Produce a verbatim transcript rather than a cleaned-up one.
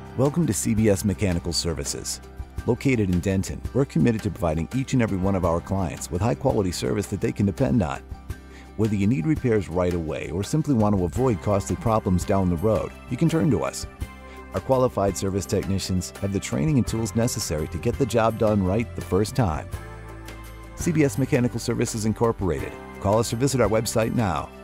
Welcome to C B S Mechanical Services. Located in Denton, we're committed to providing each and every one of our clients with high-quality service that they can depend on. Whether you need repairs right away or simply want to avoid costly problems down the road, you can turn to us. Our qualified service technicians have the training and tools necessary to get the job done right the first time. C B S Mechanical Services Incorporated. Call us or visit our website now.